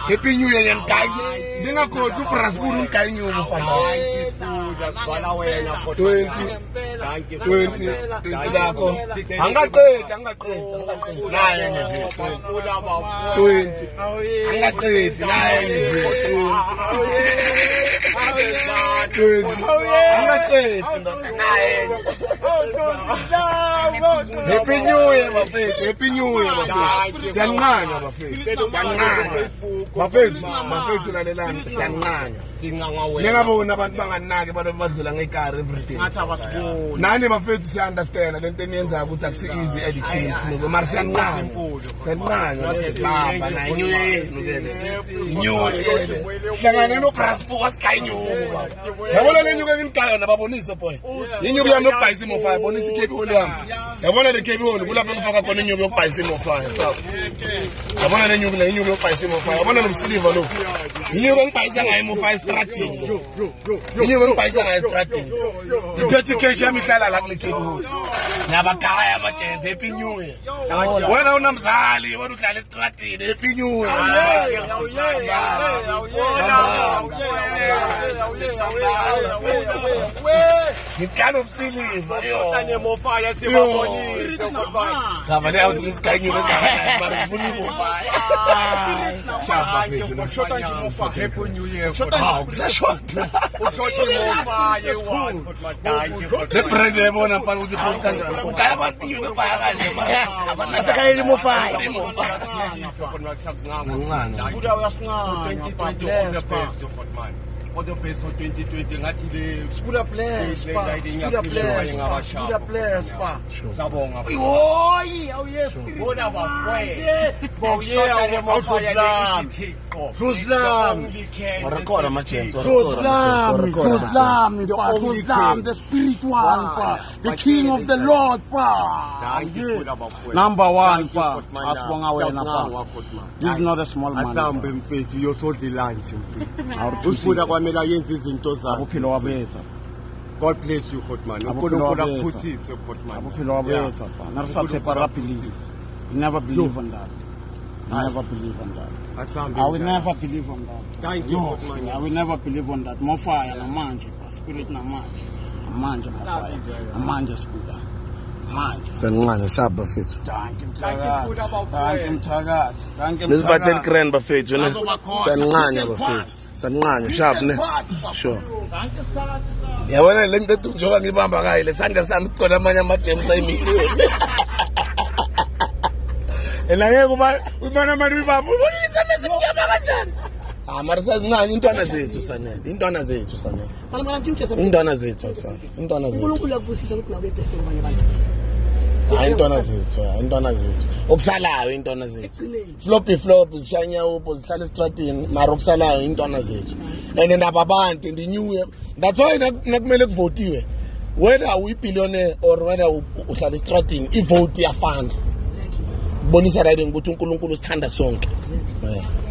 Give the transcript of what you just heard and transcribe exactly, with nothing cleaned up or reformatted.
Happy New Year and guy. Dinga ko tu prasburu kai new mufana. twenty twenty dako. Anga qedi, anga qedi, anga qedi. La yena twenty. Anga qedi, la yena twenty. Anga qedi, la yena. Happy New Year, bafethu. Happy New Year, bafethu. Siyanqanya bafethu. Siyanqanya. Bafethu, bafethu lalelani. Siyanqanya. Ningabona abantu banganaki abantu badlula ngekari everything. Ngathi abasiboni. Nani bafethu siya understand lento eniyenza ukuthi akusi easy addiction kuno. Mara siyanqanya. Siyanqanya. Baba na New Year. New Year. Hlangana no Braspo wasikhanyo. Yabona le nyuke ngimkayo nababonisa boy. Inyuke yami yokubhayisa imo five bonisa ikhebi hole yami. Yabona le khebi hole kulapho ngifaka khona inyuke yokubhayisa imo five. Yabona le nyuke le inyuke yokubhayisa imo five. Yabona lo silver lo. Inyuke ngibhayisa ngayo imo five strategy. Inyuke ngibhayisa ngayo strategy. Iphethe cash yami ihlala la kule khebi hole. Nabakaya amajenzi Happy New Year. Wena unamzali wena udlala strategy Happy New Year. Ngikana umsiliva yo. Sanye mofaya sibabonile. Cha manje awuthi isikhanyo ngakho bari sifuna imofaya. Shaba mfethu. Shota nje mofaya Happy New Year. Ah, kusashota. Ushota mofaya one for my dad. Le brand yabona mfana ukuthi post kanjani. Ukaya abantu yini baya kanje. Asakaleli mofaya. Buda uyasincane twenty twenty for the best for twenty twenty ngathi le Spuda players pa. Spuda players. Spuda players pa. Sabonga. Oyi, awuye. Bona bafwe. Bawuye awuslam. Muslim. Warakora majenzi. Muslim. Muslim. Muslim. The spirit one pa. The king of the Lord pa. Number one pa. Asibonga wena pa. This is not a small man. Asambe mfethu yosodlilanje mfethu. Usibuda kwamela yenza izinto zakho. Uphilo wabetha. God bless you Khotman. uNkulunkulu akuphusise Khotman. Uphilo wabetha pa. Narisathe para believe. You never believe on that. You never believe on that. Asambe. I will never believe on that. Thank you Khotman. I will never believe on that. Mofaya namanje pa. Spirit namanje. Namanje mofaya. Namanje spuda. Manje. Kancane saba bafethu. Thank you Mthakathi. Thank you Mthakathi. Thank you. Lesibatheli grand bafethu ne. Sanqanya bafethu. Sanqanya sharp ne. Sure. Yabona le nto njengoba ngibamba kayi lesandla sami sicona amanye amajems ayimiliyoni. Ela ngeke kuba umana abantu ibamba. Ubona isandla simnyama kanjani? Ah mara sazincane intwana zethu sanele. Intwana zethu sanele. Intwana zethu athana. Intwana zethu. uNkulunkulu akubusisa ukuthi nawe blessing abanye abantu. Hayi intwana zethu, intwana zethu. Okusalayo intwana zethu. Floppy flop zishanya upho zihlala estratini, mara okusalayo intwana zethu. And ndaba abantu ndi new year. That's why nakumele kuvotiwe. Whether uyi billionaire or whether uhlala estratini, ivote iyafana. Bonisa right ukuthi uNkulunkulu sithanda sonke. Yeah.